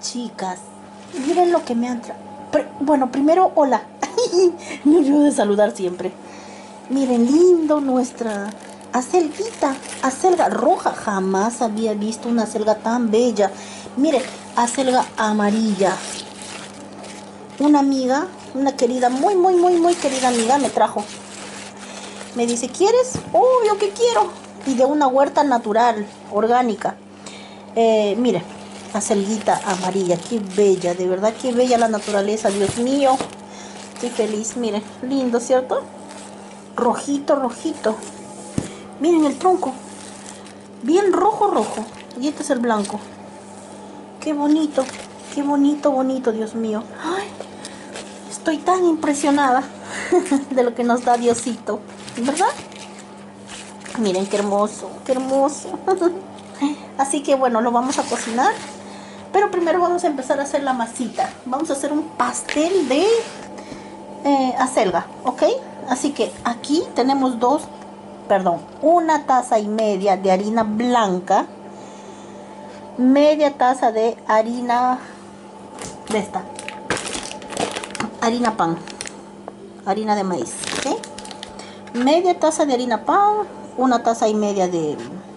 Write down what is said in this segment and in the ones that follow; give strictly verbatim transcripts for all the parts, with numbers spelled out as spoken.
Chicas, miren lo que me han traído. Bueno, primero, hola. Me olvido de saludar siempre. Miren, lindo nuestra acelguita, acelga roja. Jamás había visto una acelga tan bella. Miren, acelga amarilla. Una amiga, una querida, muy, muy, muy, muy querida amiga me trajo. Me dice, ¿quieres? Obvio que quiero. Y de una huerta natural, orgánica. Eh, mire, acelguita amarilla, qué bella, de verdad, qué bella la naturaleza, Dios mío. Estoy feliz, miren, lindo, ¿cierto? Rojito, rojito. Miren el tronco, bien rojo, rojo. Y este es el blanco. Qué bonito, qué bonito, bonito, Dios mío. Ay, estoy tan impresionada de lo que nos da Diosito, ¿verdad? Miren qué hermoso, qué hermoso. Así que bueno, lo vamos a cocinar. Pero primero vamos a empezar a hacer la masita. Vamos a hacer un pastel de eh, acelga, ¿ok? Así que aquí tenemos dos, perdón, una taza y media de harina blanca, media taza de harina de esta, harina pan, harina de maíz, ¿ok? Media taza de harina pan, una taza y media de,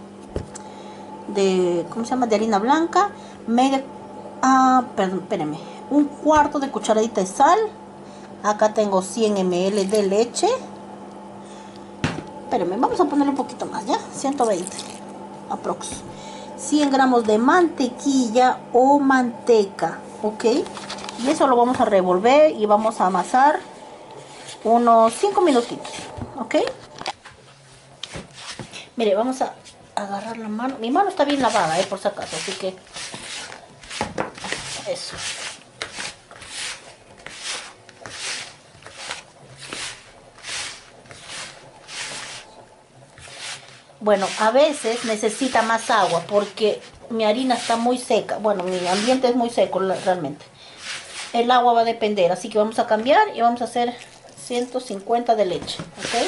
de ¿cómo se llama? De harina blanca, media, ah, perdón, espérenme, un cuarto de cucharadita de sal. Acá tengo cien mililitros de leche. Espérenme, vamos a ponerle un poquito más, ¿ya? ciento veinte aprox. cien gramos de mantequilla o manteca, ¿ok? Y eso lo vamos a revolver y vamos a amasar unos cinco minutitos, ¿ok? Mire, vamos a agarrar la mano. Mi mano está bien lavada, ¿eh? Por si acaso, así que eso. Bueno, a veces necesita más agua porque mi harina está muy seca. Bueno, mi ambiente es muy seco realmente. El agua va a depender, así que vamos a cambiar y vamos a hacer ciento cincuenta de leche, ¿ok?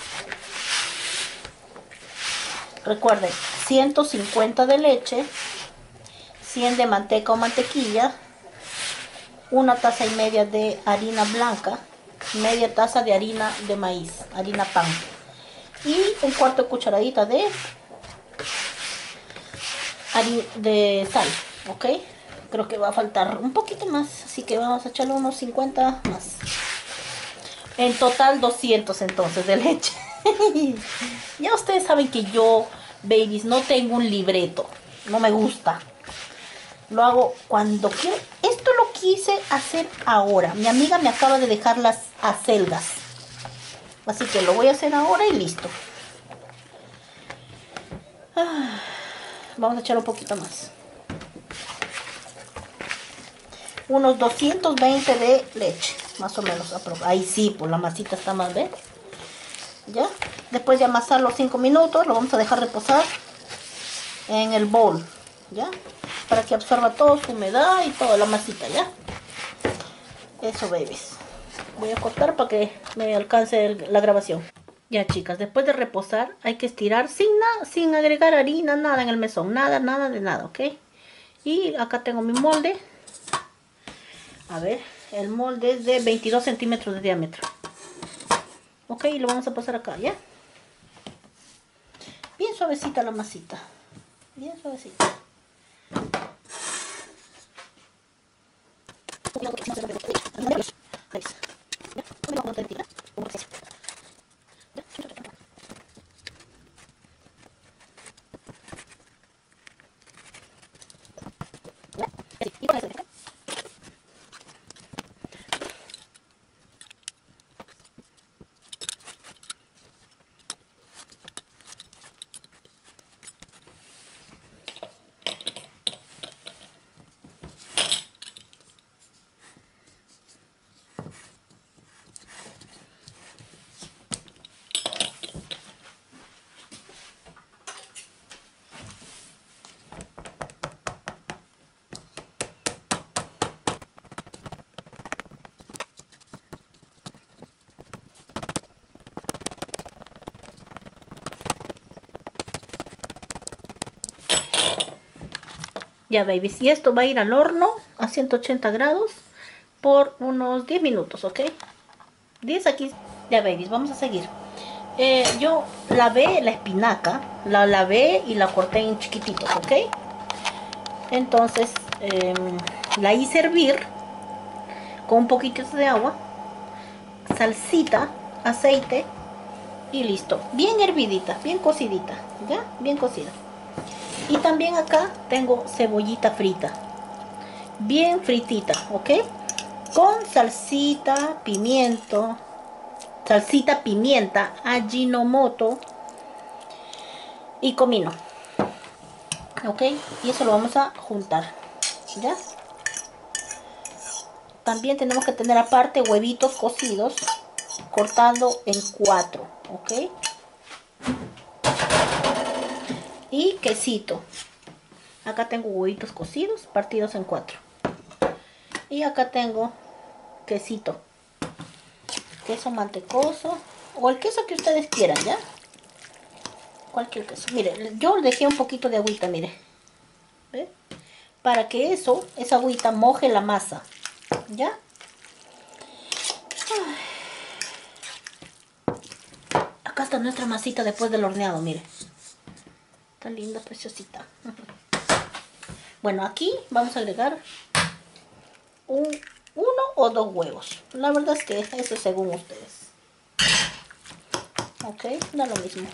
Recuerden, ciento cincuenta de leche, cien de manteca o mantequilla, una taza y media de harina blanca, media taza de harina de maíz, harina pan. Y un cuarto de cucharadita de, de sal, ¿ok? Creo que va a faltar un poquito más, así que vamos a echarle unos cincuenta más. En total doscientos entonces de leche. Ya ustedes saben que yo, babies, no tengo un libreto, no me gusta. Lo hago cuando quiero. Esto lo quise hacer ahora. Mi amiga me acaba de dejar las acelgas. Así que lo voy a hacer ahora y listo. Ah, vamos a echar un poquito más. Unos doscientos veinte de leche, más o menos. Ahí sí, pues la masita está más, ¿ves? Ya. Después de amasar los cinco minutos, lo vamos a dejar reposar en el bol. ¿Ya? Para que absorba toda su humedad y toda la masita, ¿ya? Eso, babies. Voy a cortar para que me alcance el, la grabación. Ya, chicas, después de reposar hay que estirar sin nada, sin agregar harina, nada en el mesón, nada, nada de nada, ¿ok? Y acá tengo mi molde. A ver, el molde es de veintidós centímetros de diámetro. Ok, y lo vamos a pasar acá, ¿ya? Bien suavecita la masita, bien suavecita. Ya, babies, y esto va a ir al horno a ciento ochenta grados por unos diez minutos, ¿ok? diez aquí. Ya, babies, vamos a seguir. Eh, yo lavé la espinaca, la lavé y la corté en chiquititos, ¿ok? Entonces eh, la hice hervir con un poquito de agua, salsita, aceite y listo. Bien hervidita, bien cocidita, ¿ya? Bien cocida. Y también acá tengo cebollita frita, bien fritita, ¿ok? Con salsita, pimiento, salsita, pimienta, ajinomoto y comino, ¿ok? Y eso lo vamos a juntar, ¿ya? También tenemos que tener aparte huevitos cocidos, cortando en cuatro, ¿ok? Y quesito. Acá tengo huevitos cocidos, partidos en cuatro. Y acá tengo quesito, queso mantecoso o el queso que ustedes quieran, ¿ya? Cualquier queso. Mire, yo dejé un poquito de agüita, mire. ¿Ve? Para que eso, esa agüita moje la masa, ¿ya? Acá está nuestra masita después del horneado, mire. Está linda, preciosita. Bueno, aquí vamos a agregar un, uno o dos huevos. La verdad es que eso es según ustedes. Ok, da lo mismo.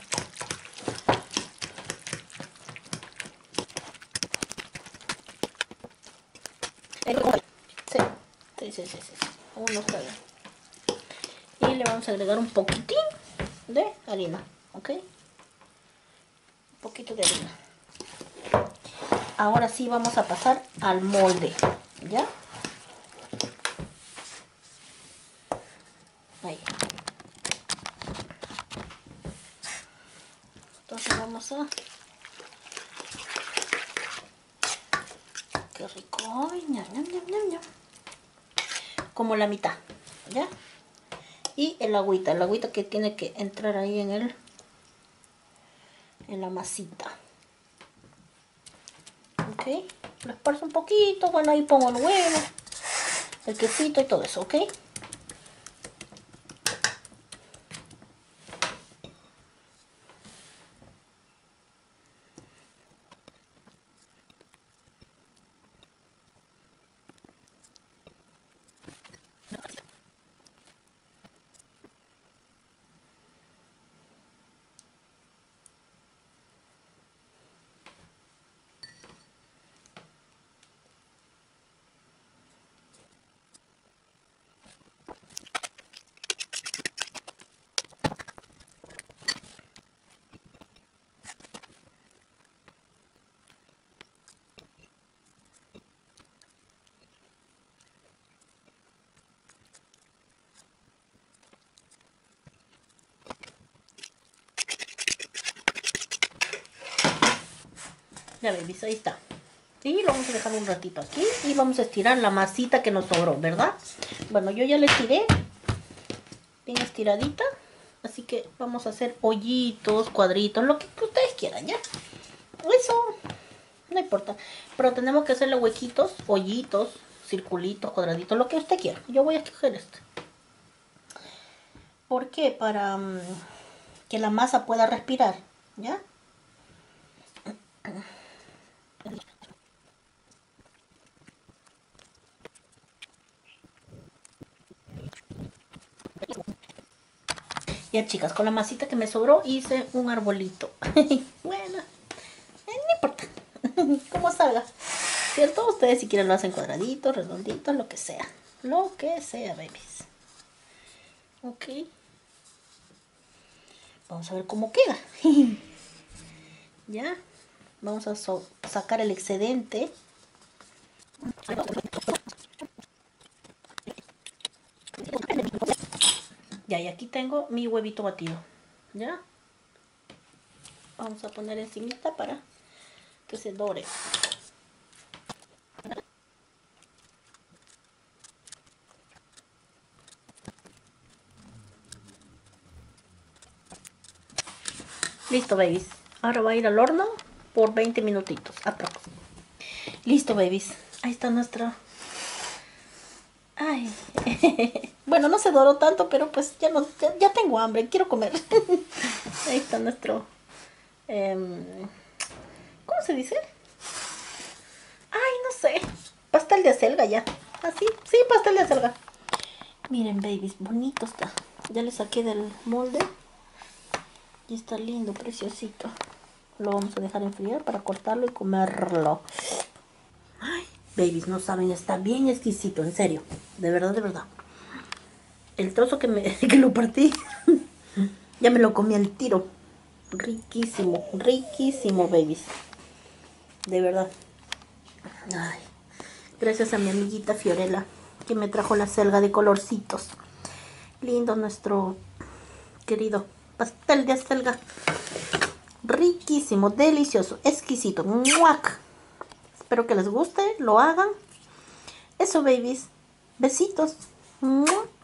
Sí, sí, sí, sí, sí. Uno está bien. Y le vamos a agregar un poquitín de harina, ¿ok? Un poquito de harina. Ahora sí vamos a pasar al molde, ¿ya? Ahí. Entonces vamos a... Qué rico. Ay, ñam, ñam, ñam, ñam, ñam. Como la mitad, ¿ya? Y el agüita, el agüita que tiene que entrar ahí en el... en la masita. Ok, lo esparzo un poquito, bueno, ahí pongo el huevo, el quesito y todo eso, ok. Ya ves, ahí está. Y lo vamos a dejar un ratito aquí y vamos a estirar la masita que nos sobró, ¿verdad? Bueno, yo ya la estiré bien estiradita, así que vamos a hacer hoyitos, cuadritos, lo que ustedes quieran, ¿ya? Eso no importa, pero tenemos que hacerle huequitos, hoyitos, circulitos, cuadraditos, lo que usted quiera. Yo voy a escoger este. ¿Por qué? Para um, que la masa pueda respirar, ¿ya? Ya, chicas, con la masita que me sobró hice un arbolito. Bueno, eh, no importa. Como salga. ¿Cierto? Ustedes si quieren lo hacen cuadraditos, redonditos, lo que sea. Lo que sea, babies. Ok. Vamos a ver cómo queda. Ya. Vamos a so sacar el excedente. Ya, y aquí tengo mi huevito batido. ¿Ya? Vamos a poner encimita para que se dore. Listo, babies. Ahora va a ir al horno por veinte minutitos aprox. Listo, babies. Ahí está nuestra... Ay. Bueno, no se doró tanto, pero pues ya, no, ya, ya tengo hambre. Quiero comer. Ahí está nuestro... Eh, ¿Cómo se dice? Ay, no sé. Pastel de acelga ya. ¿Así? Sí, pastel de acelga. Miren, babies, bonito está. Ya le saqué del molde. Y está lindo, preciosito. Lo vamos a dejar enfriar para cortarlo y comerlo. Ay, babies, no saben, está bien exquisito, en serio. De verdad, de verdad. El trozo que, me, que lo partí, ya me lo comí al tiro. Riquísimo, riquísimo, babies. De verdad. Ay, gracias a mi amiguita Fiorella, que me trajo la selga de colorcitos. Lindo nuestro querido pastel de acelga. Riquísimo, delicioso, exquisito. ¡Muac! Espero que les guste, lo hagan. Eso, babies. Besitos. ¡Muac!